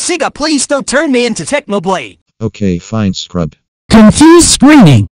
Sega, please don't turn me into TECHNOBLADE. Okay, fine, scrub. Confused screening.